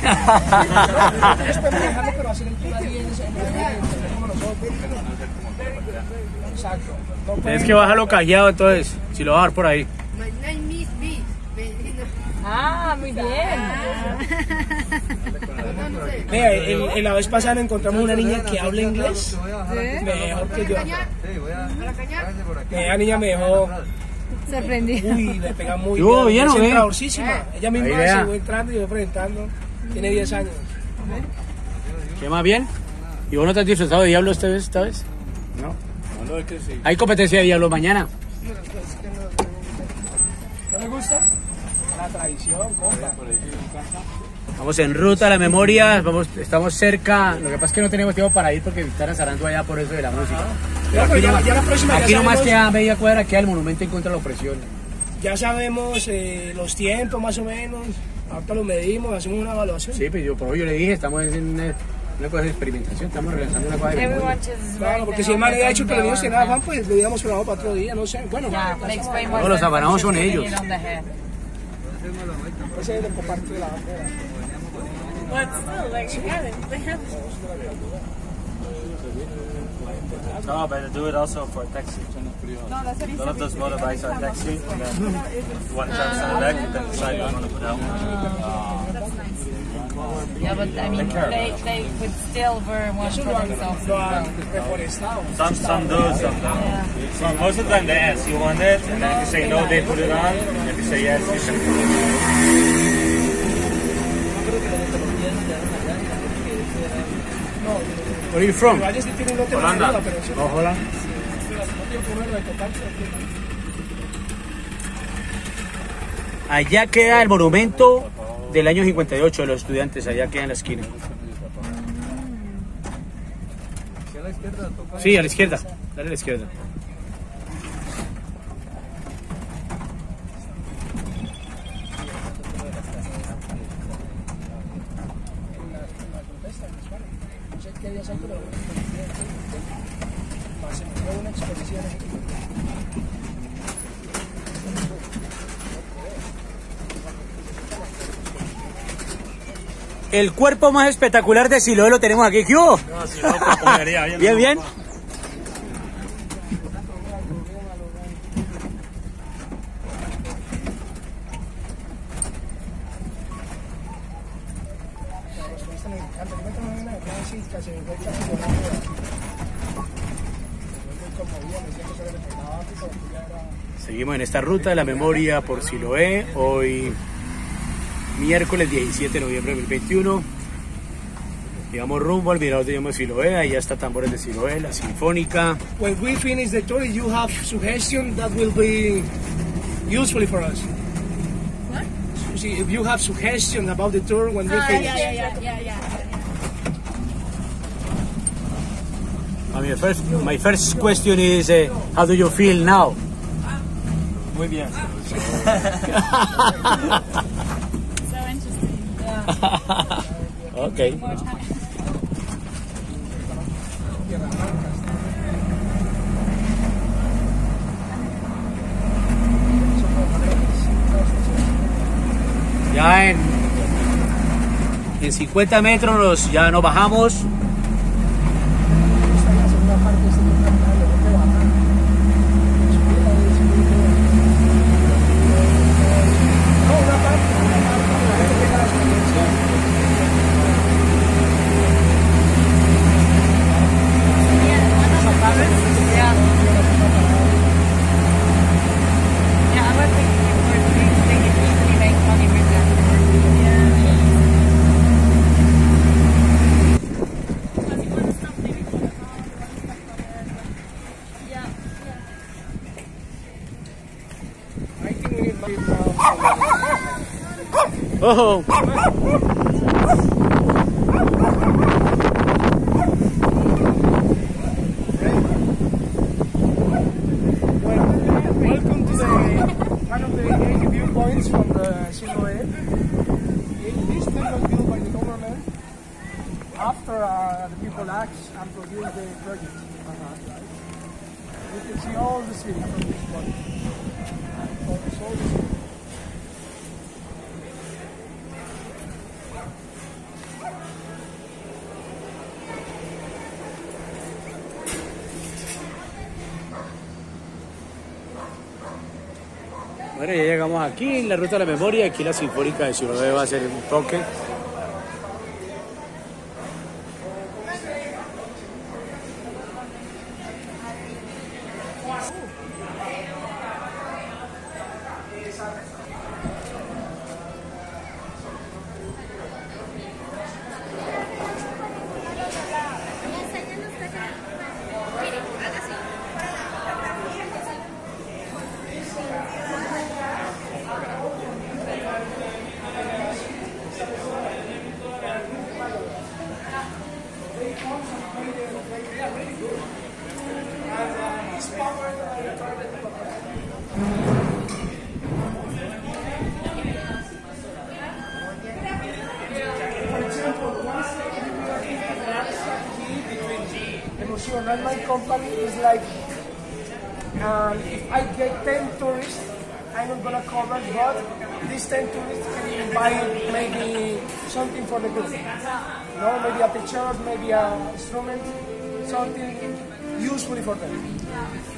pero hacer el tour ahí en ese exacto. Tienes que bajarlo callado entonces, si lo vas a dar por ahí. Ah, muy bien. Mira, la vez pasada encontramos una niña que habla inglés mejor que yo. La niña me dejó sorprendida. Uy, me pega muy bien. Es entradorísima. Ella misma Ahí se vea. fue entrando y yo presentando. Tiene 10 años. ¿Qué más bien? ¿Y vos no te has disfrazado de diablo esta vez? No. Hay competencia de diablo mañana. ¿No le gusta? La tradición, compa. Vamos en ruta a la memoria, estamos cerca. Lo que pasa es que no tenemos tiempo para ir porque están azarando allá por eso de la música. Pero No, aquí pero nomás, ya la próxima aquí ya nomás sabemos- queda media cuadra, queda el monumento en contra de la opresión. Ya sabemos los tiempos más o menos. Ahorita los medimos, hacemos una evaluación. Sí, pero por hoy yo le dije, estamos en una cosa de experimentación, estamos realizando una cosa de memoria. Everyone chooses Claro, porque si el man había hecho que los niños tenían afán, pues lo hubiéramos probado para otro día, no sé. Bueno, No, los afanados son ellos. ese es el comparte de la bandera. No, but do it also for a taxi. One of those motorbikes are a taxi, and then one jumps in the back, and then decide you want to put out. Yeah, but I mean, they would still wear one for themselves. Lo han reforestado. Some do, some don't. So most of the time they ask, you want it? And then if you say no, they put it on. And if you say yes, you can put it on. Where are you from? Igual este tiene un lote Holanda. más arriba, pero eso- No, Holanda. no tiene primero de total, pero Allá queda el monumento del año 58 de los estudiantes, allá queda en la esquina. Sí, a la izquierda, dale a la izquierda. no sé qué día exacto, pero fue una expedición. El cuerpo más espectacular de Siloé lo tenemos aquí. ¿Qué hubo? No, si no, pues comería bien. Bien, bien. Seguimos en esta ruta de la memoria por Siloé. Hoy miércoles 17 de noviembre de 2021. Llegamos rumbo al mirador de Siloé. Ahí ya está Tambores de Siloé, la Sinfónica. When we finish the tour, you have suggestion that will be useful for us. What? See, if you have suggestions about the tour when we finish. Yeah. I mean, my first question is, how do you feel now? Muy bien. So interesting. Yeah. Okay. Ya en 50 metros ya nos bajamos. Oh. Welcome to one of the 80 viewpoints from the Siloé. This thing was built by the government after the people asked and produced the project. You can see all the city from this point. All the city. Bueno, ya llegamos aquí en la Ruta de la Memoria. Aquí la Sinfónica de Siloé va a hacer un toque. And my company is like, if I get 10 tourists, I'm not gonna cover, but these 10 tourists can buy maybe something for the group. No, maybe a picture, maybe an instrument, something useful for them.